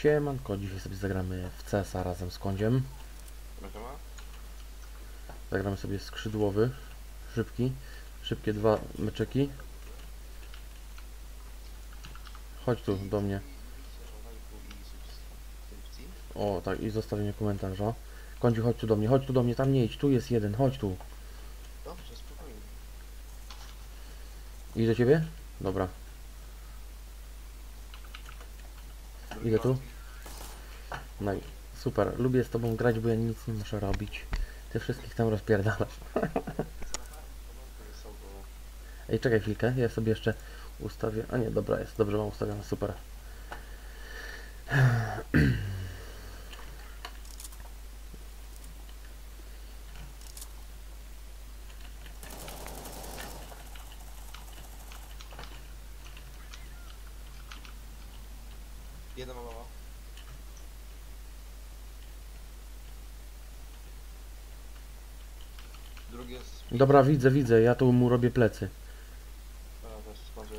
Siemanko, dzisiaj sobie zagramy w CS-a razem z Kądziem. Zagramy sobie skrzydłowy, szybkie dwa meczeki. Chodź tu do mnie. O tak, i zostawienie komentarza. Kądziu, chodź tu do mnie, tam nie idź, tu jest jeden, chodź tu. Dobrze, spokojnie. Idź do ciebie? Dobra. Idę tu. No i super, lubię z tobą grać, bo ja nic nie muszę robić. Ty wszystkich tam rozpierdalasz. Ej, czekaj chwilkę, ja sobie jeszcze ustawię... A nie, dobra, jest, dobrze mam ustawione, super. Jedna mama. Drugi jest... Dobra, widzę, ja tu mu robię plecy. A, też smażę.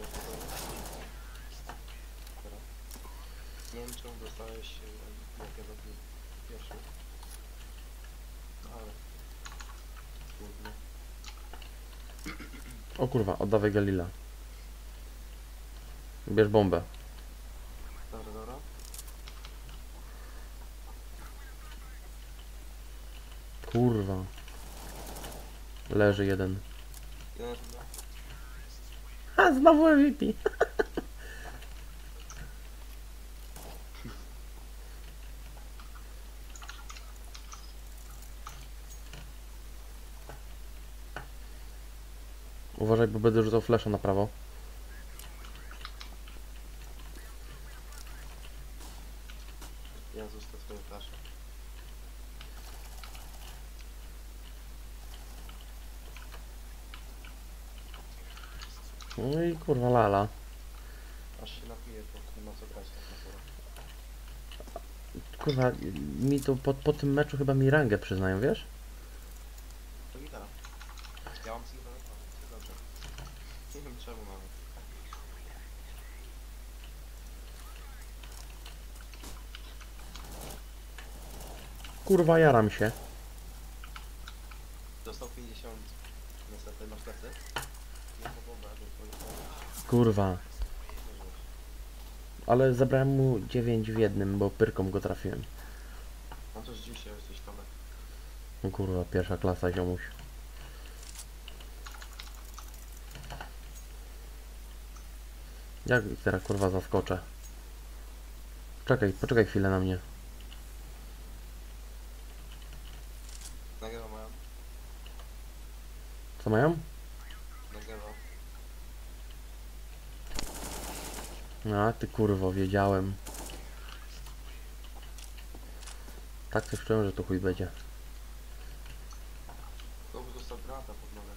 Nie wiem czemu dostałeś jak ja zabił pierwszy. Ale... Trudno. O kurwa, oddawaj Galila. Bierz bombę. Dobra. Kurwa. Leży jeden. Jeden chyba. A, znowu MVP. Uważaj, bo będę rzucał flasha na prawo. Ja został swoją flaszę. No i kurwa lala. Aż się napiję, bo nie ma co grać tak naprawdę. Kurwa, mi to po tym meczu chyba mi rangę przyznają, wiesz? To gitara. Ja mam silver, to dobrze. Nie wiem czemu nawet. Kurwa, jaram się. Dostał 50. Niestety masz plecy. Jedną bombę, bo to Kurwa. Ale zabrałem mu 9 w jednym, bo pyrką go trafiłem. mam coś dzisiaj, jesteś Tomek. No kurwa, pierwsza klasa ziomuś. Jak teraz kurwa zaskoczę? Poczekaj chwilę na mnie. Nagrywa mają. Co mają? Nagrywa. A ty kurwo, wiedziałem. Tak coś czułem, że to chuj będzie. Komuś dostał granata pod nogę.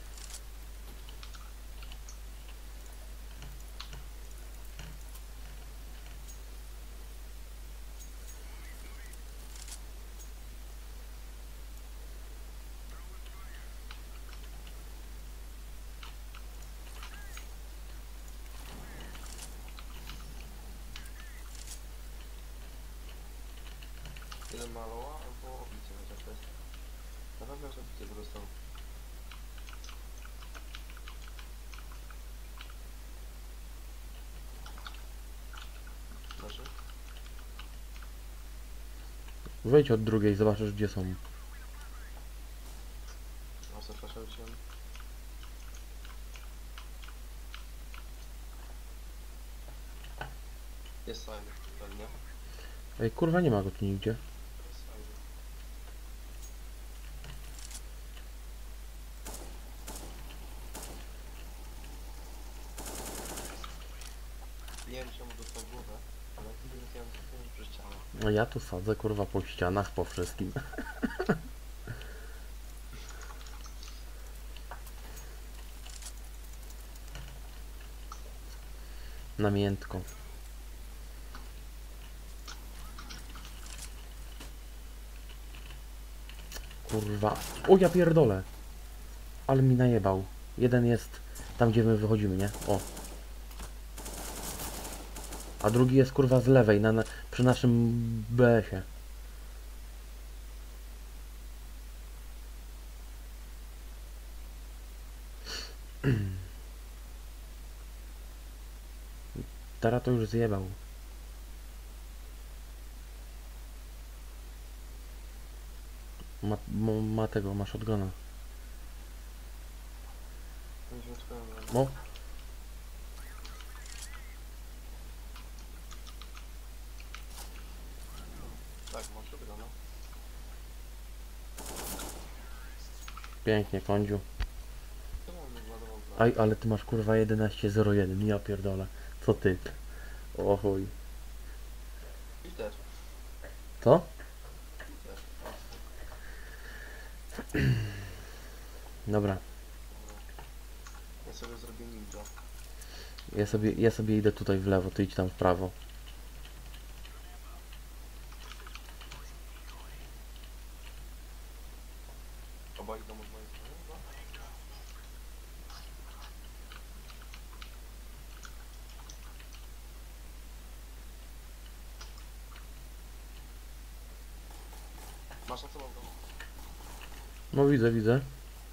Jeden maloła albo obicie chociaż to jest. Na pewno, że obicie go dostał. Znaczy? Wejdź od drugiej, zobaczysz gdzie są. A zapraszam cię. Jest fajny, pewnie. Ej, kurwa, nie ma go tu nigdzie. Jest fajny. Nie wiem czemu dostał głowę, ale nie wiem przez ścianę. No ja tu sadzę kurwa po ścianach, po wszystkim. Namiętko. Kurwa. O ja pierdolę. Ale mi najebał. Jeden jest tam gdzie my wychodzimy, nie? O. A drugi jest kurwa z lewej, przy naszym BS-ie. Teraz to już zjebał. Ma tego, ma shotguna. Będziemy twoją drogę. No. Tak, mam shotguna. Pięknie, kądziu. Czemu on nie władował w Aj, ale ty masz kurwa 11:01, ja pierdolę. Co ty? O chuj. I też. Co? I też. Dobra. Dobra. Ja sobie zrobię ninja. Ja sobie idę tutaj w lewo, ty idź tam w prawo. Oba idą od mojej strony, chyba? Masz na co mam go? No widzę, widzę.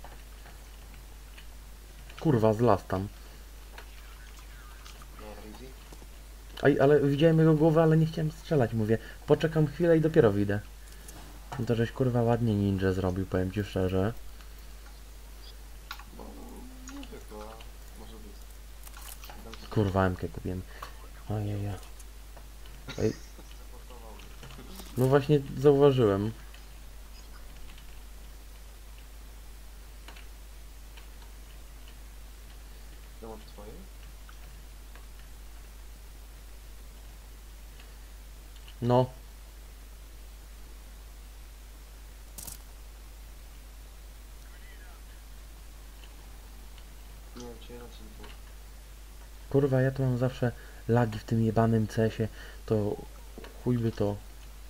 Kurwa, zlas tam. Dobra, easy. Aj, ale widziałem jego głowę, ale nie chciałem strzelać, mówię. Poczekam chwilę i dopiero wyjdę. No to żeś kurwa ładnie ninja zrobił, powiem ci szczerze. No, nie zwykle, a może być. Dam ci Kurwa, MK kupiłem. Ojej. Ej, zaportował. no właśnie zauważyłem. Ja mam twoje? No, Nie wiem, czy jeden, czy dwóch. kurwa, ja tu mam zawsze lagi w tym jebanym CS-ie. To chuj by to.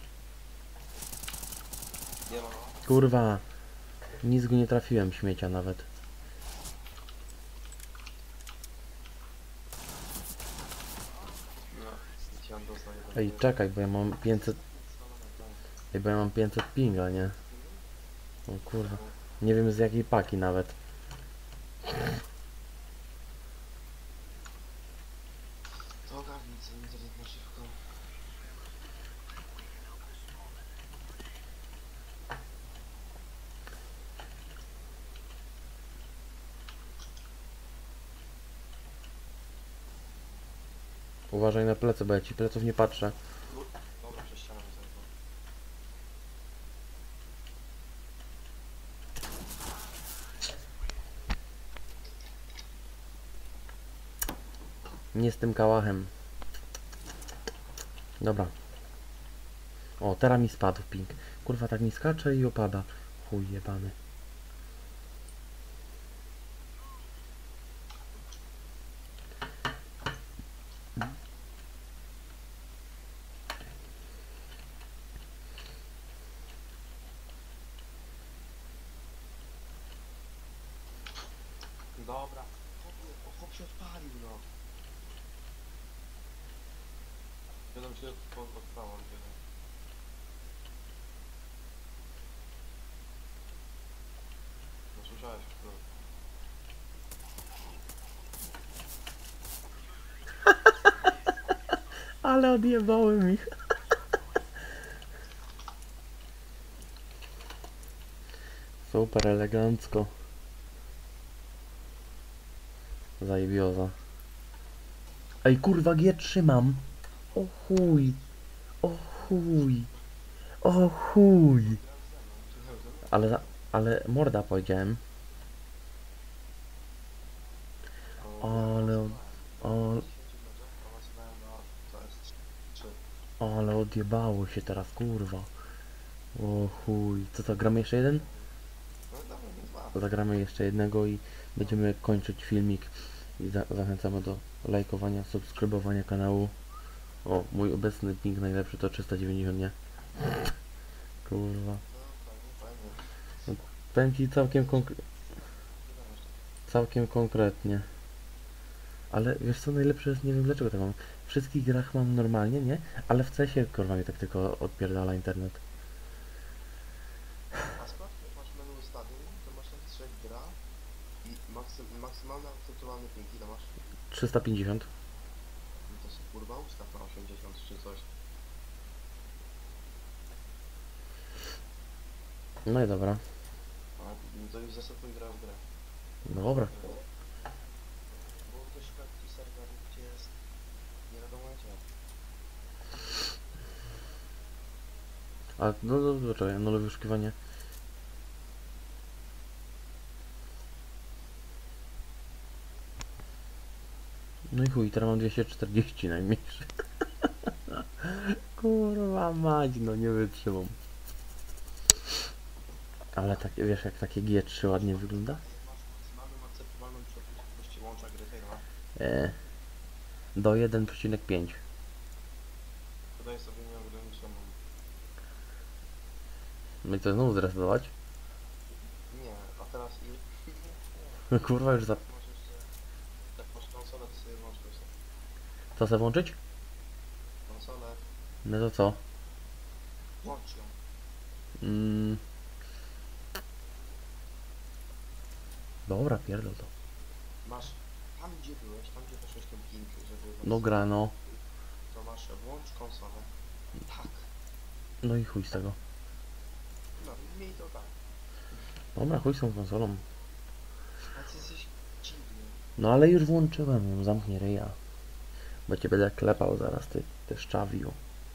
Nie ma. Kurwa, nic go nie trafiłem, śmiecia nawet. No, chciałem dostać jeden. Ej, czekaj, bo ja mam 500... Ej, bo ja mam 500 pinga, nie? O kurwa. Nie wiem z jakiej paki nawet. To ogarnij, co internet na szybko. Uważaj na plecy, bo ja ci pleców nie patrzę. Dobra, przez ścianę mi zajebał. Nie z tym kałachem. Dobra. O, teraz mi spadł ping. Kurwa, tak mi skacze i opada. Chuj jebany. Dobra. Chłop się odpalił, no. Wiadomo, czy odpałam, wiadomo. No słyszałeś, no. Ale odjebałem ich. Super elegancko. Zajebioza. Ej, kurwa, G trzymam. O chuj. O chuj. O chuj. Ale morda powiedziałem. Ale... O, ale odjebało się teraz, kurwa. O chuj. Co to, gramy jeszcze jeden? No dobra, nie dwa. To zagramy jeszcze jednego i będziemy kończyć filmik. I zachęcamy do lajkowania, subskrybowania kanału. O, mój obecny ping najlepszy to 390, nie? Kurwa. Powiem ci całkiem konkretnie. Ale wiesz co najlepsze jest, nie wiem dlaczego tak mam. wszystkich grach mam normalnie, nie? Ale w CSie kurwa mi tak tylko odpierdala internet. A sprawdź, jak masz menu ustawień, to masz napisać gra i maksymalny akceptowalny ping. Ile masz? 350. No to sobie kurwa ustaw na 80 czy coś. No i dobra. A to już zasadnie gra w grę. No dobra. Bo ktoś taki serwer, gdzie jest nie wiadomo gdzie. A no czekaj, no wyszukiwanie. No i chuj, teraz mam 240 najmniejszy. Kurwa mać, no nie wytrzymam. Ale tak, wiesz jak takie G3 ładnie wygląda? Jak masz maksymalną akceptowalną przepustowość łącza gry, to ile masz? Do 1,5. Podaję sobie nieograniczoną. No i co, znowu zresetować? Nie, a teraz Kurwa już za... możesz się... Jak masz konsolę, to sobie włącz to. Co chcę włączyć? Konsolę, No to co? włącz ją. Mm. Dobra, pierdol to. Masz tam gdzie byłeś, tam gdzie poszłeś ten ping, żeby... No gra, no. To masz włącz konsolę. Tak. No i chuj z tego. No, miej to tak. Dobra, chuj z tą konsolą. A ty jesteś dziwny. No ale już włączyłem ją, zamknij ryja. Bo cię będę klepał zaraz, ty szczawiu.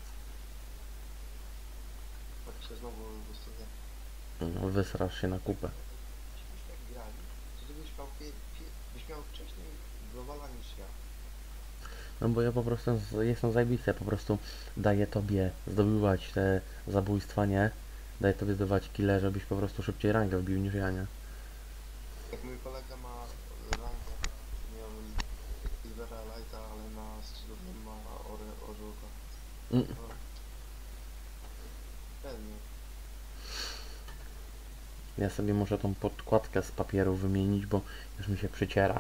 Tak się znowu wystawia. No, wysrasz się na kupę. Jeśli tak grali, to ty byś miał wcześniej globala niż ja. No bo ja po prostu jestem zajebisty, ja po prostu daję tobie zdobywać te zabójstwa, nie? Daję tobie zdobywać kile, żebyś po prostu szybciej rangę wbił niż ja, nie? Jak mój kolega ma rangę, miał Silvera Lighta, ale na skrzydłowym ma orzełka. Mm. No. Pewnie. Ja sobie muszę tą podkładkę z papieru wymienić, bo już mi się przyciera.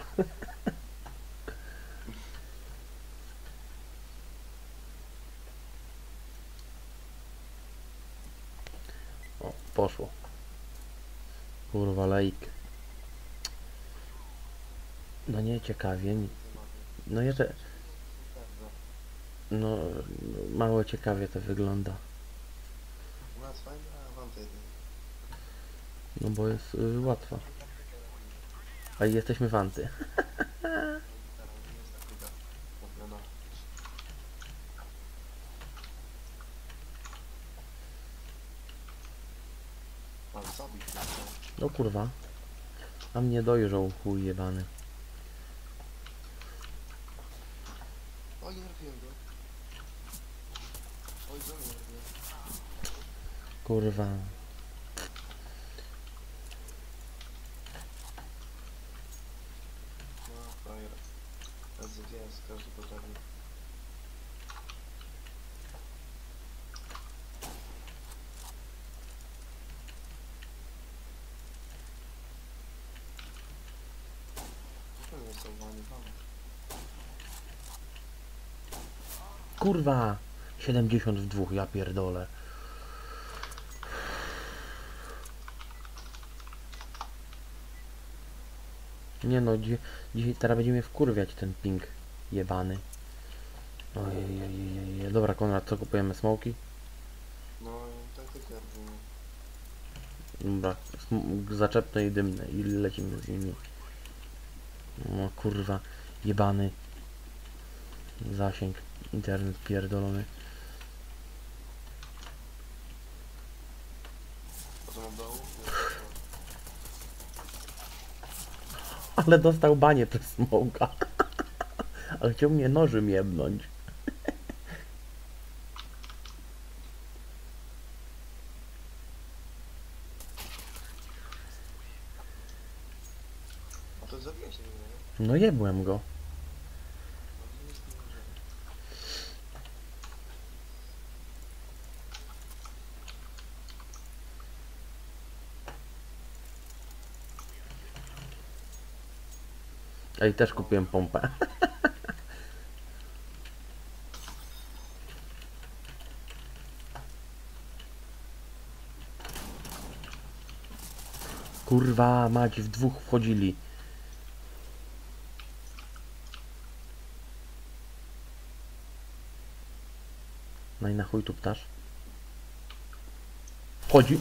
O, poszło. Kurwa lejk. No nie ciekawie. No ja te... No mało ciekawie to wygląda. U nas fajna, a wam wtedy. No bo jest łatwa. A i jesteśmy fanty. Ale zabić mnie, No kurwa. A mnie dojrzał chuj jebany. oj, nie trafiłem go. Oj, go nie trafiłem. Kurwa. No, frajer. SZS, każdy potrafi. To nie jest ołwanie, pan. Kurwa. 72, ja pierdolę. Nie no, dzisiaj teraz będzie mnie wkurwiać ten ping jebany. Ojej. Dobra, Konrad, co kupujemy? Smoki? No, taktykę robimy. Dobra, zaczepne i dymne i lecimy z nimi. O kurwa, jebany zasięg, internet pierdolony. A to mam dołu? Ale dostał banie przez smoka. Ale chciał mnie nożem jebnąć. A to zabiłeś tego, nie? No jebłem go. A to jest niemożliwe. Ej, też kupiłem pompę. Kurwa, mać, w dwóch wchodzili. No i na chuj tu ptasz. Wchodzi.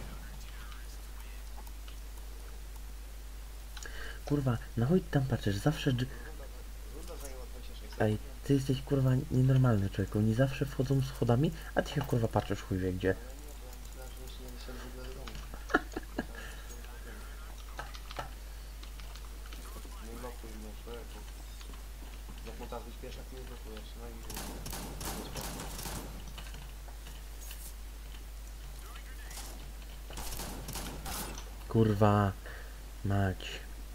Kurwa, na chuj ty tam patrzysz, zawsze... Runda zajęła 26 Ej, sekund. ty jesteś kurwa nienormalny człowieku, oni zawsze wchodzą schodami, a ty się kurwa patrzysz chuj wie gdzie. Ale nie, bo ja myślałem, że jeszcze nie wyszedł w ogóle do domu. Nie blokuj mnie, człowieku. Jak mu teraz wyśpiesz, jak mnie blokujesz, no i... Kurwa, mać.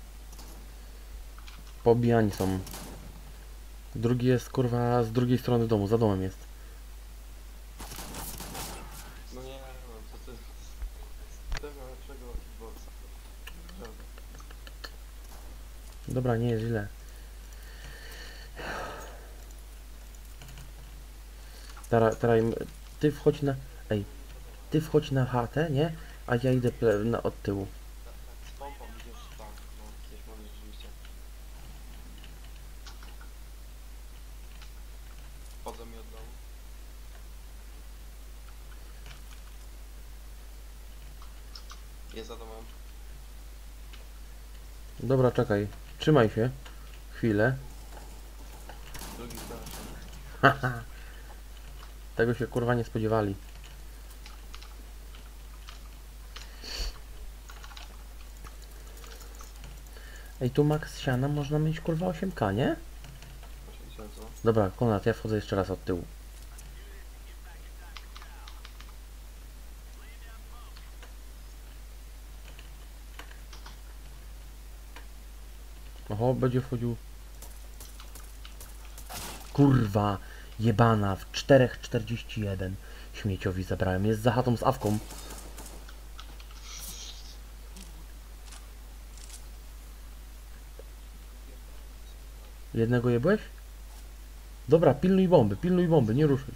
Pobijani są. Drugi jest kurwa z drugiej strony domu, za domem jest. No nie, no to ty... Tego lepszego kickboxa. Naprawdę. Dobra, nie jest źle. Teraz ty wchodź na... Ej, ty wchodź na chatę, nie? A ja idę od tyłu. Tak, tak, z pompą idziesz, tak, no, gdzieś możesz rzeczywiście. Chodzą mi od domu. Jest za domem. Dobra, czekaj. Trzymaj się. Chwilę. Drugi starszy. Haha. Tego się kurwa nie spodziewali. Ej, tu max siana można mieć kurwa 8K, nie? 80, co? Dobra, Konrad, ja wchodzę jeszcze raz od tyłu. Oho, będzie wchodził. Kurwa, jebana, w 4:41. Śmieciowi zabrałem, jest za chatą z awką. Jednego jebłeś? Dobra, pilnuj bomby, nie ruszaj.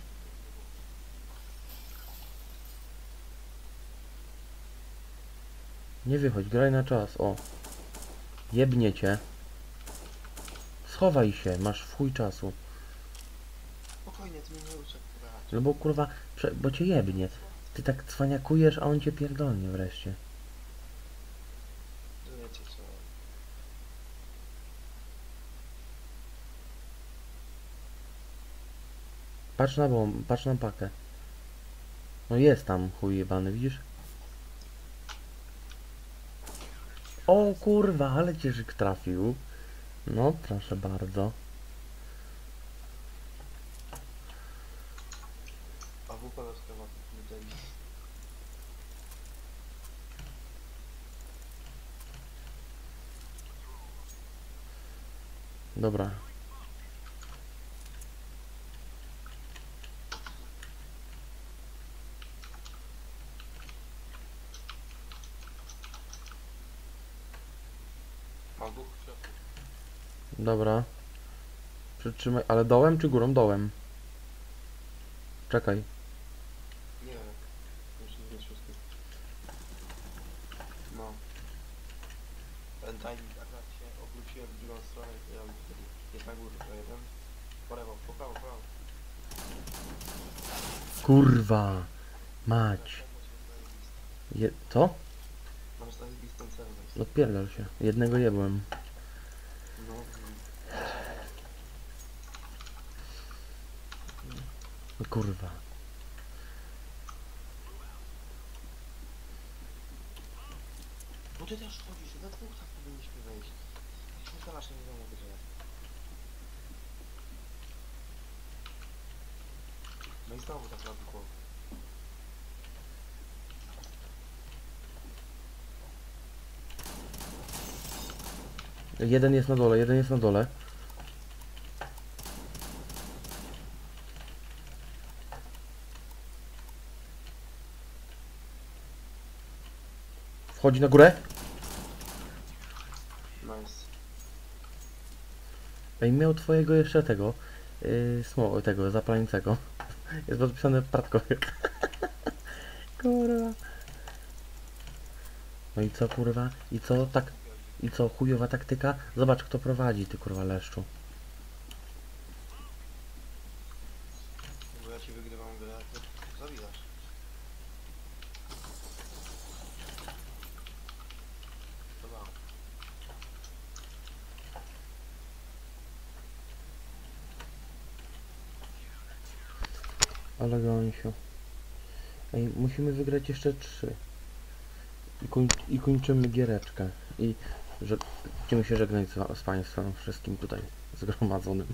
Nie wychodź, graj na czas, o. Jebniecie. Schowaj się, masz w chuj czasu. Spokojnie, ty mnie nie uczę grać. No bo kurwa, bo cię jebnie. Ty tak cwaniakujesz, a on cię pierdolnie wreszcie. Wiecie co? Patrz na pakę. No jest tam chuj jebany, widzisz? O kurwa, ale cię Żyk trafił. No, proszę bardzo. A WP rozkrywa tutaj. Dobra. Mam dwóch w środku. Dobra. Przytrzymaj, ale dołem czy górą? Dołem. Czekaj. Nie wiem. Już nie wiem wszystkich. No. Ten timing, akurat się obróciłem w drugą stronę i on jest na górze, to jeden. Po lewo, po prawo, po prawo. Kurwa. Mać. Celność jest zajebista. Co? Masz zajebistą celność. Odpierdol się. Jednego jebłem. No. Kurwa. Bo ty też chodzisz, we dwóch tak powinniśmy wejść. Jeśli zdawasz, nie wiadomo gdzie. No i znowu tak na dwóch. Jeden jest na dole, jeden jest na dole. Wchodzi na górę. Nice. Ej, miał twojego jeszcze tego. Tego, zapalającego. Jest podpisane Pratkowiek. Kurwa. No i co kurwa? I co tak? I co chujowa taktyka? Zobacz kto prowadzi, ty kurwa leszczu. Bo ja ci wygrywam grę, a ty zabijasz. Dobra. Ale gąsiu. Ej, musimy wygrać jeszcze 3. I kończymy giereczkę. I że będziemy się żegnać z Państwem wszystkim tutaj zgromadzonym.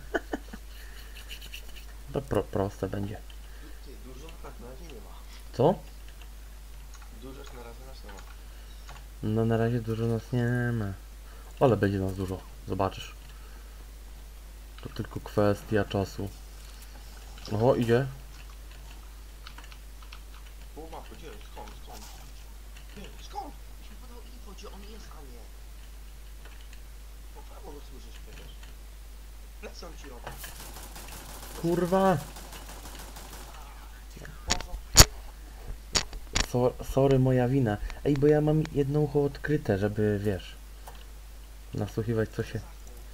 To proste będzie. Ty, dużo tak na razie nie ma. Co? Dużo na razie nas nie ma. No na razie dużo nas nie ma. Ale będzie nas dużo. Zobaczysz. To tylko kwestia czasu. Oho, idzie. Pół mapy, gdzie? Skąd? Ty, skąd? Już mi podał info, gdzie on jest, a nie. Po prawo go słyszysz przecież. Lecą ci robią. Kurwa! Sorry, moja wina. Ej, bo ja mam jedno ucho odkryte, żeby, wiesz, nasłuchiwać co się...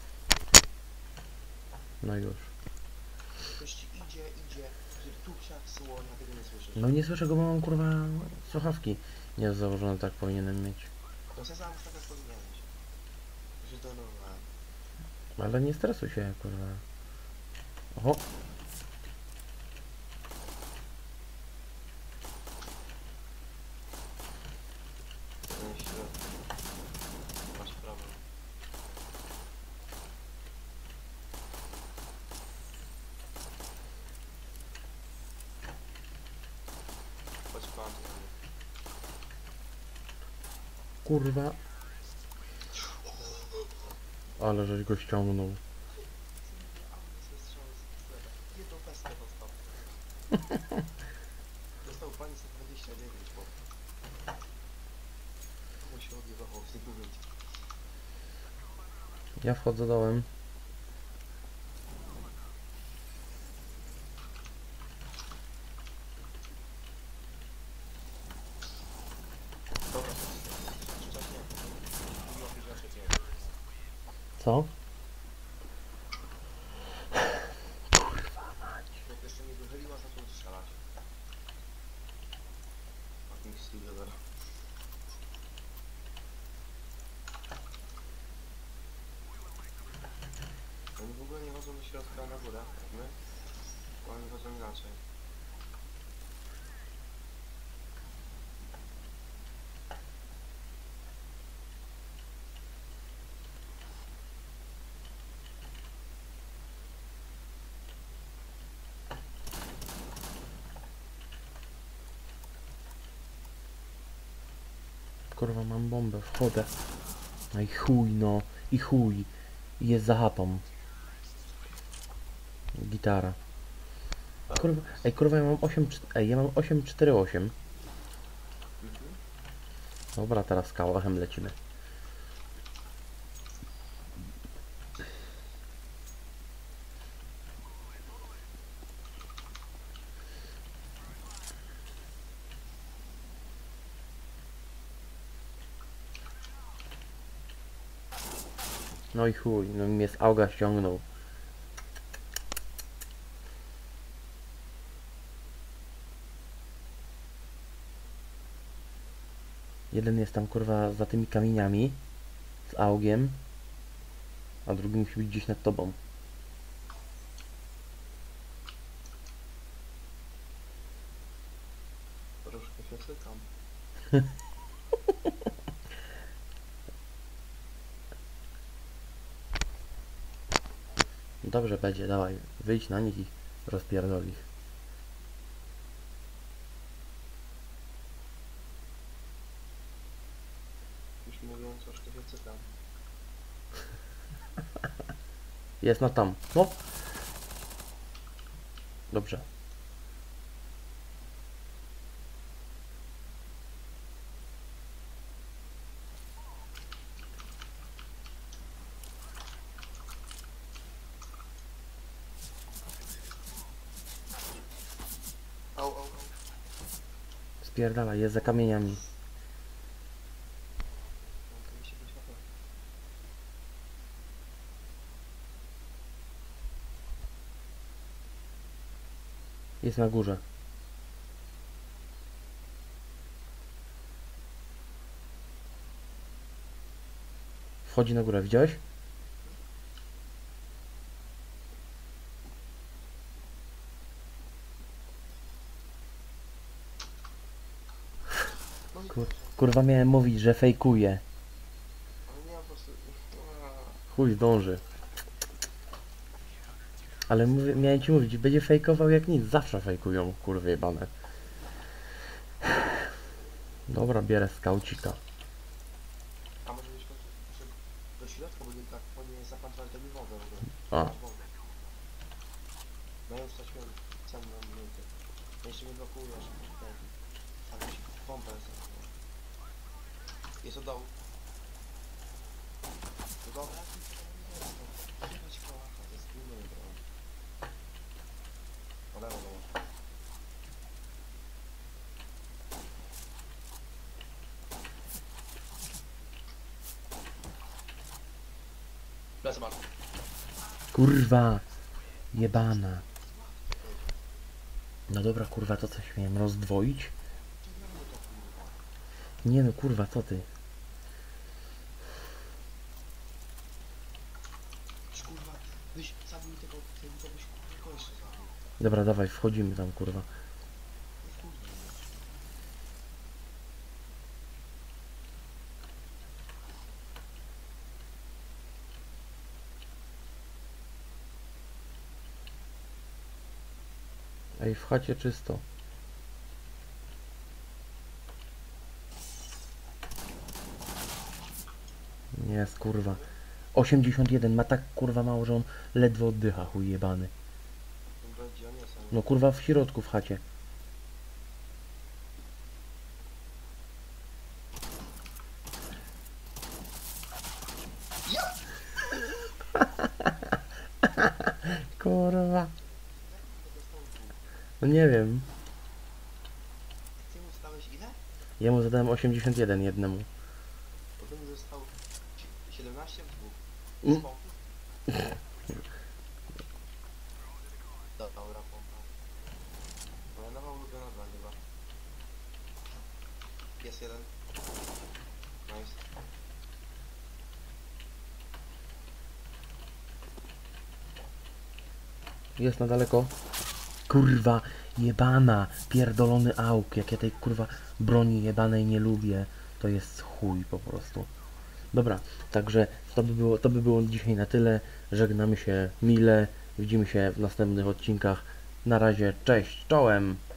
No już. Ktoś ci idzie, że tu psiak słonia, tego nie słyszysz. No nie słyszę go, bo mam kurwa słuchawki. Nie założone, tak powinienem mieć. To se sam tak powinieneś. To się zdenerwowałem. Ale nie stresuj się, kurwa. Oho, Ten środek. Masz problem. Chodź pan tu. kurwa. Ale żeś go ściągnął. Jedną pestkę dostał. Dostał pani za 29, bo... Komu się odjebało, z niego wyjść. Ja wchodzę dołem. Dobra, wcześniej. Mówiła mi, że nie. Co? Jak jeszcze nie wychyliła, zaczął strzelać. A nikt studia zero. Oni w ogóle nie chodzą do środka na górę, jak my. Oni chodzą inaczej. Kurwa, mam bombę, wchodzę. No i chuj, no. I chuj. I jest za chatą. Gitara. Kurwa, ej, kurwa, ja mam 8... Ej, ja mam 848. Mhm. Dobra, teraz kałachem lecimy. No i chuj, no mnie z auga ściągnął. Jeden jest tam kurwa za tymi kamieniami z augiem, a drugi musi być gdzieś nad tobą. Troszkę się cykam. Dobrze będzie, dawaj, wyjdź na nich i rozpierdol ich. Już mówią, troszkę się cykam. Jest na tam. No! Dobrze. Au. Spierdala, jest za kamieniami. Jest na górze. Wchodzi na górę, widziałeś? No i Kurwa miałem mówić, że fejkuje. ale nie, po prostu... Chuj zdąży. Ale miałem ci mówić, będzie fejkował jak nic. Zawsze fejkują, kurwy jebane. Dobra, bierę skaucika. A może być do środka, bo nie tak, bo nie zaplantowali tego wodę w ogóle. A. Masz wodę. No już straciłem cenną minutę. Jeszcze mnie blokujesz. Ale ci pompę zamknął. Jest od dołu. Do dołu. Chyba ci kołacha, to jest inny broń. O lewo dołu. Lecę bardzo. Kurwa. Jebana. No dobra, kurwa, to coś miałem rozdwoić? Nie no, kurwa, co ty? Kurwa, byś zabił tego, to byś kurwa jeszcze zabił. Dobra, dawaj, wchodzimy tam, kurwa. Kurwa, nie. Ej, w chacie czysto. Jest, kurwa. 81, ma tak kurwa mało, że on ledwo oddycha, chuj jebany. Będzie on jest, ale... No kurwa w środku w chacie. Ja! Kurwa. Tego stołku. No nie wiem. Ty mu stałeś ile? Jemu zadałem 81 jednemu. Potem mi został 17 w dwóch. Mm. Spokój. Dobra, pompa. Moja nowa ulubiona broń chyba. Jest jeden. Nice. Jest na daleko. Kurwa, jebana, pierdolony auk. Jak ja tej kurwa broni jebanej nie lubię, to jest chuj po prostu. Dobra, także to by było dzisiaj na tyle. Żegnamy się mile. Widzimy się w następnych odcinkach. Na razie, cześć, czołem!